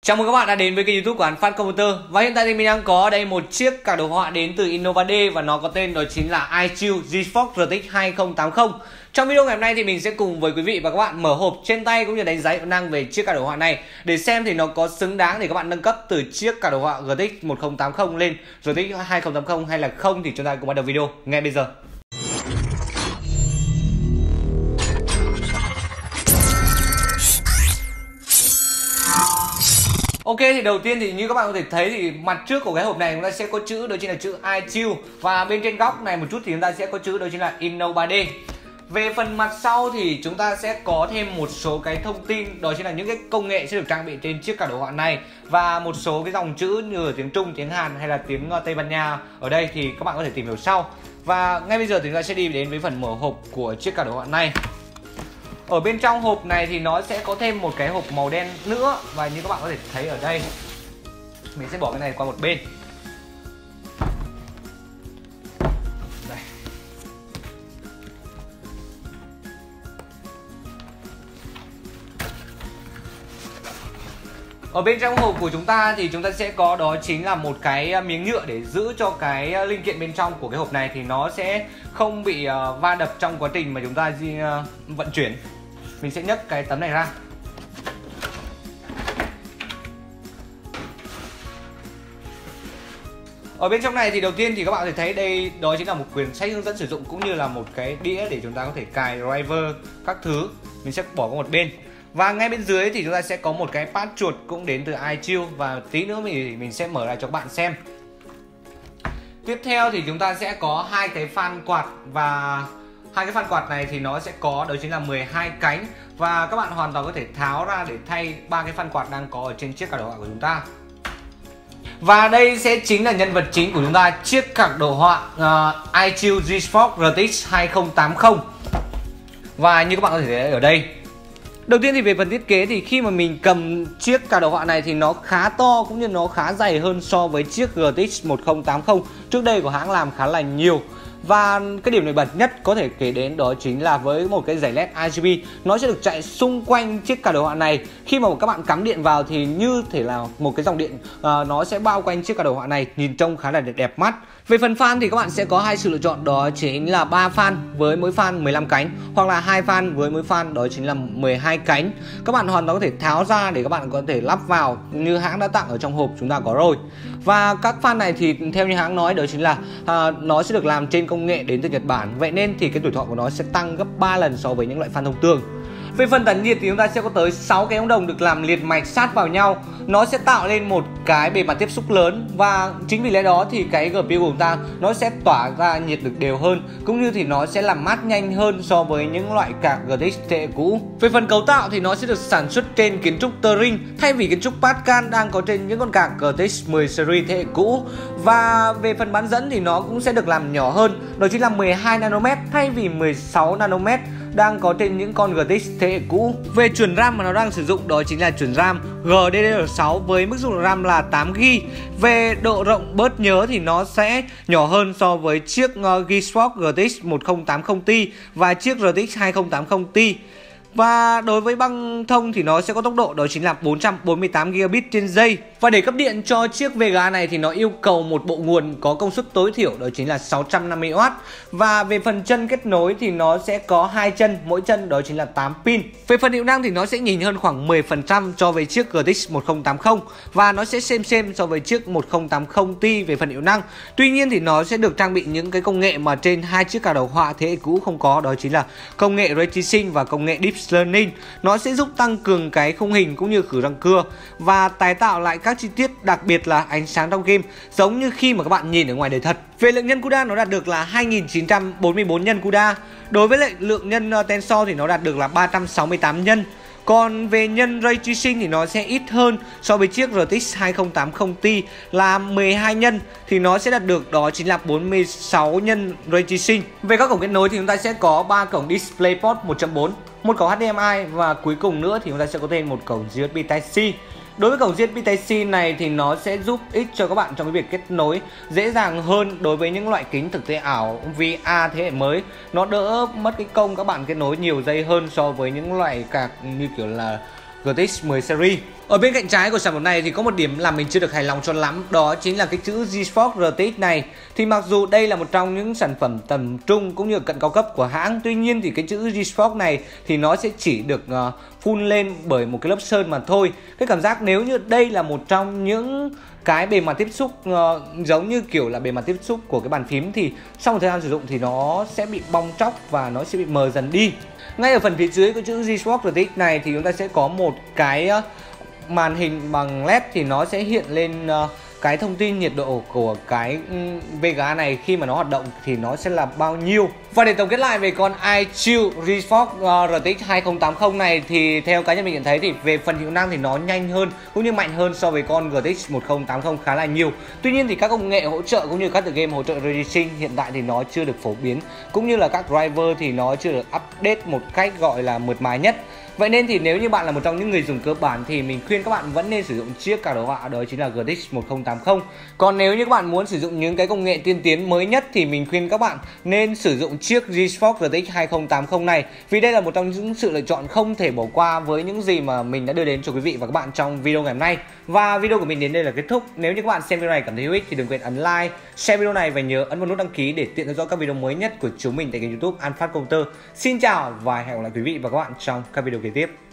Chào mừng các bạn đã đến với kênh YouTube của Hắn Phát Computer. Và hiện tại thì mình đang có ở đây một chiếc cả đồ họa đến từ Innovade và nó có tên đó chính là iChill GeForce RTX 2080. Trong video ngày hôm nay thì mình sẽ cùng với quý vị và các bạn mở hộp trên tay cũng như đánh giá hiệu năng về chiếc cả đồ họa này để xem thì nó có xứng đáng để các bạn nâng cấp từ chiếc cả đồ họa RTX 1080 lên RTX 2080 hay là không, thì chúng ta cùng bắt đầu video ngay bây giờ. Ok, thì đầu tiên thì như các bạn có thể thấy thì mặt trước của cái hộp này chúng ta sẽ có chữ đó chính là chữ iChill, và bên trên góc này một chút thì chúng ta sẽ có chữ đó chính là Innovade. Về phần mặt sau thì chúng ta sẽ có thêm một số cái thông tin, đó chính là những cái công nghệ sẽ được trang bị trên chiếc cả đồ họa này và một số cái dòng chữ như ở tiếng Trung, tiếng Hàn hay là tiếng Tây Ban Nha ở đây thì các bạn có thể tìm hiểu sau. Và ngay bây giờ thì chúng ta sẽ đi đến với phần mở hộp của chiếc cả đồ họa này. Ở bên trong hộp này thì nó sẽ có thêm một cái hộp màu đen nữa, và như các bạn có thể thấy ở đây, mình sẽ bỏ cái này qua một bên. Đây. Ở bên trong hộp của chúng ta thì chúng ta sẽ có đó chính là một cái miếng nhựa để giữ cho cái linh kiện bên trong của cái hộp này thì nó sẽ không bị va đập trong quá trình mà chúng ta vận chuyển. Mình sẽ nhấc cái tấm này ra. Ở bên trong này thì đầu tiên thì các bạn có thể thấy đây đó chính là một quyển sách hướng dẫn sử dụng cũng như là một cái đĩa để chúng ta có thể cài driver các thứ. Mình sẽ bỏ qua một bên. Và ngay bên dưới thì chúng ta sẽ có một cái pad chuột cũng đến từ iChill, và tí nữa mình sẽ mở lại cho các bạn xem. Tiếp theo thì chúng ta sẽ có hai cái fan quạt, và hai cái fan quạt này thì nó sẽ có đó chính là 12 cánh, và các bạn hoàn toàn có thể tháo ra để thay ba cái fan quạt đang có ở trên chiếc cả đồ họa của chúng ta. Và đây sẽ chính là nhân vật chính của chúng ta, chiếc cả đồ họa iChill GeForce RTX 2080. Và như các bạn có thể thấy ở đây, đầu tiên thì về phần thiết kế thì khi mà mình cầm chiếc cả đồ họa này thì nó khá to cũng như nó khá dày hơn so với chiếc RTX 1080 trước đây của hãng làm khá là nhiều. Và cái điểm nổi bật nhất có thể kể đến đó chính là với một cái dải LED RGB, nó sẽ được chạy xung quanh chiếc cả đồ họa này. Khi mà các bạn cắm điện vào thì như thể là một cái dòng điện nó sẽ bao quanh chiếc cả đồ họa này, nhìn trông khá là đẹp mắt. Về phần fan thì các bạn sẽ có hai sự lựa chọn, đó chính là 3 fan với mỗi fan 15 cánh hoặc là 2 fan với mỗi fan đó chính là 12 cánh. Các bạn hoàn toàn có thể tháo ra để các bạn có thể lắp vào như hãng đã tặng ở trong hộp chúng ta có rồi. Và các fan này thì theo như hãng nói đó chính là nó sẽ được làm trên công nghệ đến từ Nhật Bản. Vậy nên thì cái tuổi thọ của nó sẽ tăng gấp 3 lần so với những loại fan thông thường. Về phần tản nhiệt thì chúng ta sẽ có tới 6 cái ống đồng được làm liền mạch sát vào nhau. Nó sẽ tạo lên một cái bề mặt tiếp xúc lớn, và chính vì lẽ đó thì cái GPU của chúng ta nó sẽ tỏa ra nhiệt được đều hơn, cũng như thì nó sẽ làm mát nhanh hơn so với những loại card GTX thế hệ cũ. Về phần cấu tạo thì nó sẽ được sản xuất trên kiến trúc Turing thay vì kiến trúc Pascal đang có trên những con card GTX 10 series thế hệ cũ. Và về phần bán dẫn thì nó cũng sẽ được làm nhỏ hơn, đó chính là 12 nanomet thay vì 16 nanomet đang có trên những con GTX thế hệ cũ. Về chuẩn RAM mà nó đang sử dụng đó chính là chuẩn RAM GDDR6 với mức dung lượng RAM là 8GB. Về độ rộng bớt nhớ thì nó sẽ nhỏ hơn so với chiếc GeForce RTX 1080 Ti và chiếc RTX 2080 Ti. Và đối với băng thông thì nó sẽ có tốc độ đó chính là 448 gigabit trên giây. Và để cấp điện cho chiếc Vega này thì nó yêu cầu một bộ nguồn có công suất tối thiểu đó chính là 650W. Và về phần chân kết nối thì nó sẽ có 2 chân, mỗi chân đó chính là 8 pin. Về phần hiệu năng thì nó sẽ nhỉnh hơn khoảng 10% so với chiếc GTX 1080 và nó sẽ xem so với chiếc 1080 Ti về phần hiệu năng. Tuy nhiên thì nó sẽ được trang bị những cái công nghệ mà trên hai chiếc cả đồ họa thế hệ cũ không có, đó chính là công nghệ Ray Tracing và công nghệ Deep Learning. Nó sẽ giúp tăng cường cái khung hình cũng như khử răng cưa và tái tạo lại các chi tiết, đặc biệt là ánh sáng trong game giống như khi mà các bạn nhìn ở ngoài đời thật. Về lượng nhân CUDA nó đạt được là 2944 nhân CUDA. Đối với lại lượng nhân Tensor thì nó đạt được là 368 nhân. Còn về nhân Ray Tracing thì nó sẽ ít hơn so với chiếc RTX 2080 Ti là 12 nhân, thì nó sẽ đạt được đó chính là 46 nhân Ray Tracing. Về các cổng kết nối thì chúng ta sẽ có 3 cổng DisplayPort 1.4, một cổng HDMI và cuối cùng nữa thì chúng ta sẽ có thêm một cổng USB Type-C. Đối với cổng USB Type-C này thì nó sẽ giúp ích cho các bạn trong cái việc kết nối dễ dàng hơn đối với những loại kính thực tế ảo VR thế hệ mới. Nó đỡ mất cái công các bạn kết nối nhiều giây hơn so với những loại card như kiểu là GTX 10 series. Ở bên cạnh trái của sản phẩm này thì có một điểm làm mình chưa được hài lòng cho lắm, đó chính là cái chữ GeForce RTX này. Thì mặc dù đây là một trong những sản phẩm tầm trung cũng như cận cao cấp của hãng, tuy nhiên thì cái chữ GeForce này thì nó sẽ chỉ được phun lên bởi một cái lớp sơn mà thôi. Cái cảm giác nếu như đây là một trong những cái bề mặt tiếp xúc giống như kiểu là bề mặt tiếp xúc của cái bàn phím thì sau một thời gian sử dụng thì nó sẽ bị bong tróc và nó sẽ bị mờ dần đi. Ngay ở phần phía dưới của chữ GeForce RTX này thì chúng ta sẽ có một cái màn hình bằng LED thì nó sẽ hiện lên cái thông tin nhiệt độ của cái VGA này khi mà nó hoạt động thì nó sẽ là bao nhiêu. Và để tổng kết lại về con iChill GeForce RTX 2080 này thì theo cá nhân mình nhận thấy thì về phần hiệu năng thì nó nhanh hơn cũng như mạnh hơn so với con GTX 1080 khá là nhiều. Tuy nhiên thì các công nghệ hỗ trợ cũng như các tựa game hỗ trợ ray tracing hiện tại thì nó chưa được phổ biến, cũng như là các driver thì nó chưa được update một cách gọi là mượt mà nhất. Vậy nên thì nếu như bạn là một trong những người dùng cơ bản thì mình khuyên các bạn vẫn nên sử dụng chiếc card đồ họa đó chính là GTX 1080. Còn nếu như các bạn muốn sử dụng những cái công nghệ tiên tiến mới nhất thì mình khuyên các bạn nên sử dụng chiếc GeForce RTX 2080 này, vì đây là một trong những sự lựa chọn không thể bỏ qua với những gì mà mình đã đưa đến cho quý vị và các bạn trong video ngày hôm nay. Và video của mình đến đây là kết thúc. Nếu như các bạn xem video này cảm thấy hữu ích thì đừng quên ấn like, share video này và nhớ ấn vào nút đăng ký để tiện theo dõi các video mới nhất của chúng mình tại kênh YouTube An Phát Công Tơ. Xin chào và hẹn gặp lại quý vị và các bạn trong các video kế tiếp.